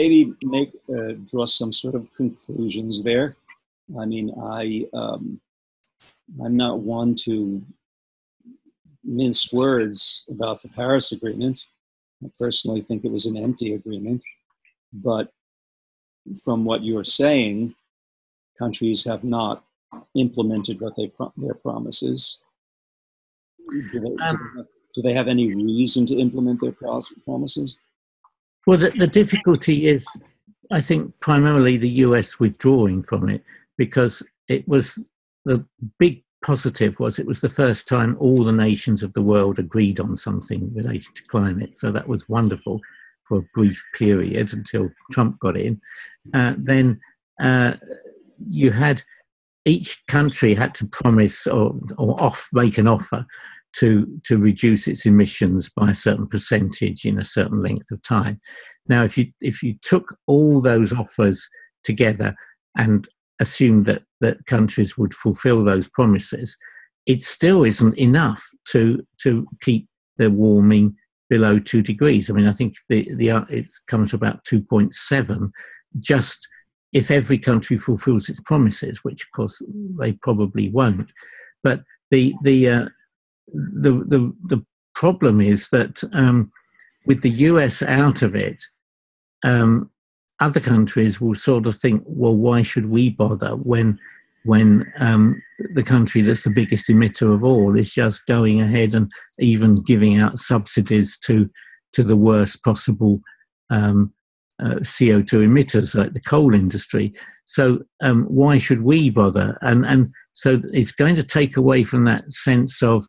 maybe draw some sort of conclusions there. I mean, I'm not one to mince words about the Paris Agreement. I personally think it was an empty agreement. But from what you're saying, countries have not implemented what their promises. Do they have any reason to implement their promises? Well, the difficulty is, I think, primarily the US withdrawing from it, because it was the big positive was it was the first time all the nations of the world agreed on something related to climate. So that was wonderful for a brief period until Trump got in. Then you had each country had to promise or make an offer to reduce its emissions by a certain percentage in a certain length of time. Now, if you took all those offers together and assumed that countries would fulfill those promises, it still isn't enough to keep the warming below 2 degrees. I mean, I think it comes to about 2.7, just if every country fulfills its promises, which of course they probably won't. But the problem is that with the US out of it, other countries will sort of think, well, why should we bother when the country that's the biggest emitter of all is just going ahead and even giving out subsidies to the worst possible CO2 emitters like the coal industry. So why should we bother? And so it's going to take away from that sense of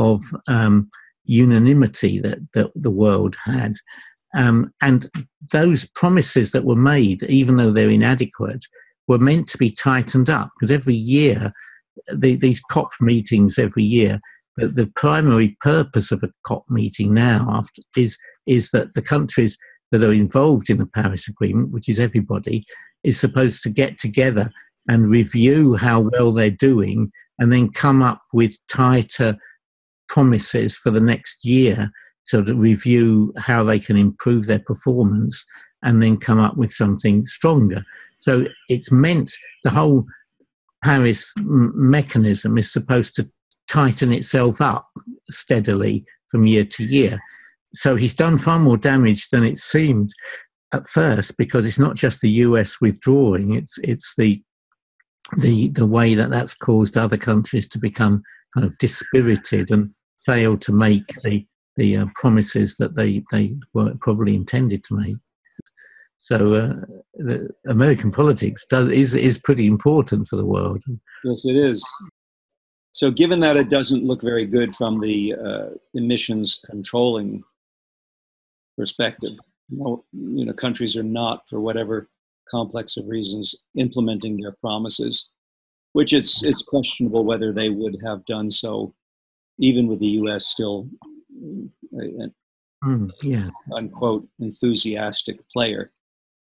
unanimity that the world had. And those promises that were made, even though they're inadequate, were meant to be tightened up, because every year, these COP meetings every year, the primary purpose of a COP meeting now is that the countries that are involved in the Paris Agreement, which is everybody, is supposed to get together and review how well they're doing and then come up with tighter promises for the next year, so to review how they can improve their performance and then come up with something stronger. So it's meant, the whole Paris mechanism is supposed to tighten itself up steadily from year to year. So he's done far more damage than it seemed at first, because it's not just the US withdrawing, it's the way that that's caused other countries to become kind of dispirited and fail to make the promises that they were probably intended to make. So the American politics is pretty important for the world. Yes, it is. So given that it doesn't look very good from the emissions controlling perspective, countries are not, for whatever complex of reasons, implementing their promises, which it's questionable whether they would have done so, even with the U.S. still an yes. unquote enthusiastic player.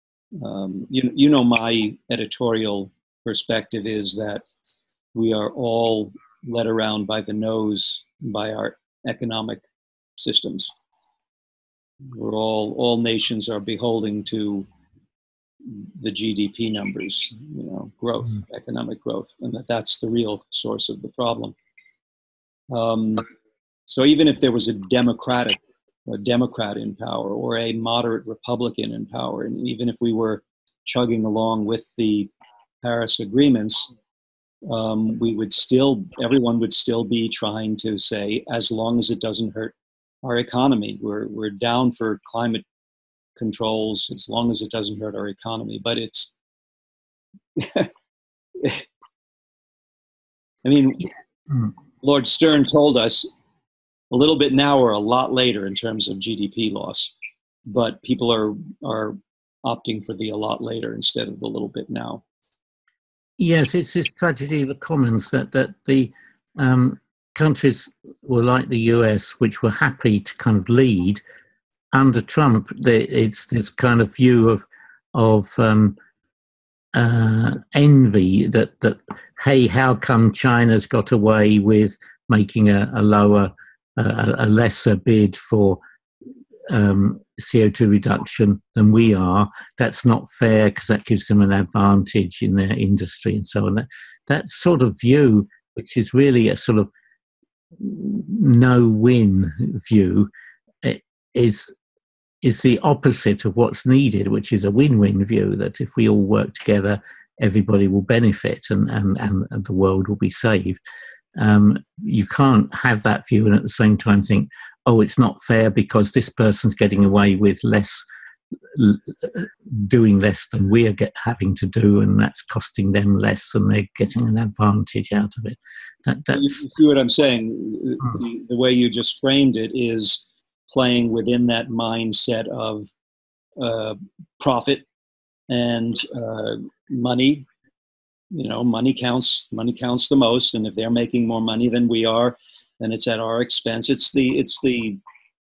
My editorial perspective is that we are all led around by the nose by our economic systems. We're all nations are beholden to the GDP numbers, growth, economic growth, and that's the real source of the problem. So even if there was a Democrat in power or a moderate Republican in power, and even if we were chugging along with the Paris agreements, everyone would still be trying to say, as long as it doesn't hurt our economy, we're down for climate controls as long as it doesn't hurt our economy. But it's, I mean, Lord Stern told us a little bit now or a lot later in terms of GDP loss, but people are opting for the a lot later instead of the little bit now. Yes, it's this tragedy of the commons that the countries were like the US, which were happy to kind of lead under Trump. It's this kind of view of envy that hey, how come China's got away with making a lesser bid for CO2 reduction than we are. That's not fair because that gives them an advantage in their industry and so on. That sort of view, which is really a sort of no-win view, is the opposite of what's needed, which is a win-win view, that if we all work together, everybody will benefit and the world will be saved. You can't have that view and at the same time think, oh, it's not fair because this person's getting away with doing less than we're having to do, and that's costing them less and they're getting an advantage out of it. That's, you see what I'm saying? The way you just framed it is playing within that mindset of profit and money. You know, money counts the most, and if they're making more money than we are, then it's at our expense. It's the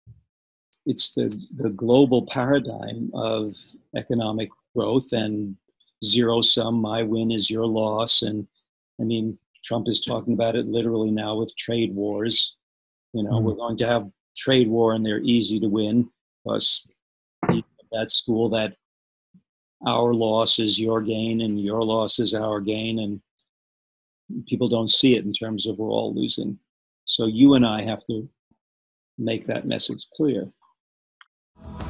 global paradigm of economic growth and zero sum. My win is your loss. And I mean, Trump is talking about it literally now with trade wars. You know, we're going to have trade war, and they're easy to win. Plus, that school that our loss is your gain and your loss is our gain, and people don't see it in terms of we're all losing. So you and I have to make that message clear.